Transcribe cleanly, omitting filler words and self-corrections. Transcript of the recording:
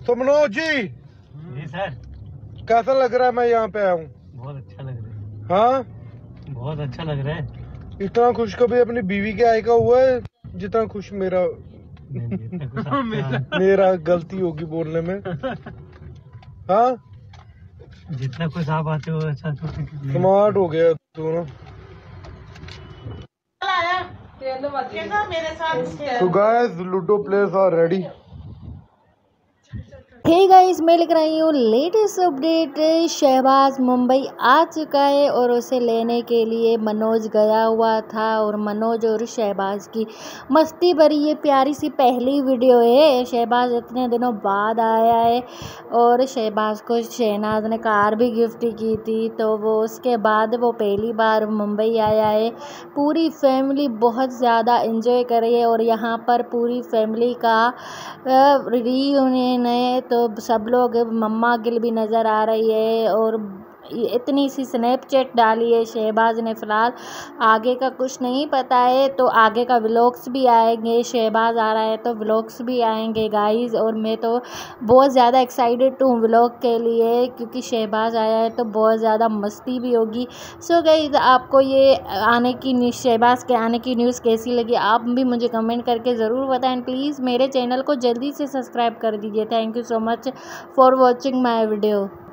तो मनोज जी सर, कैसा लग रहा है मैं यहाँ पे आया हूँ? बहुत अच्छा लग रहा है। हाँ, बहुत अच्छा लग रहा है। इतना खुश कभी अपनी बीवी के आय का हुआ है जितना खुश मेरा मेरा गलती होगी बोलने में। हाँ, जितना खुश आप आते हो ऐसा तो स्मार्ट हो गया तू ना। तो guys ludo players are ready. Hey guys, मैं लिख रही हूँ लेटेस्ट अपडेट। शहबाज मुंबई आ चुका है और उसे लेने के लिए मनोज गया हुआ था और मनोज और शहबाज की मस्ती भरी ये प्यारी सी पहली वीडियो है। शहबाज इतने दिनों बाद आया है और शहबाज को शहनाज ने कार भी गिफ्ट की थी, तो वो उसके बाद वो पहली बार मुंबई आया है। पूरी फैमिली बहुत ज़्यादा एंजॉय कर रही है और यहाँ पर पूरी फैमिली का रीयूनियन है, तो सब लोग मम्मा गिल भी नज़र आ रही है और इतनी सी स्नैपचैट डाली है शहबाज ने। फ़िलहाल आगे का कुछ नहीं पता है, तो आगे का व्लॉग्स भी आएंगे। शहबाज आ रहा है तो व्लॉग्स भी आएंगे गाइस, और मैं तो बहुत ज़्यादा एक्साइटेड हूँ व्लॉग के लिए, क्योंकि शहबाज आया है तो बहुत ज़्यादा मस्ती भी होगी। सो गाइस, आपको ये आने की शहबाज के आने की न्यूज़ कैसी लगी आप भी मुझे कमेंट करके ज़रूर बताएं। प्लीज़ मेरे चैनल को जल्दी से सब्सक्राइब कर दीजिए। Thank you so much for watching my video.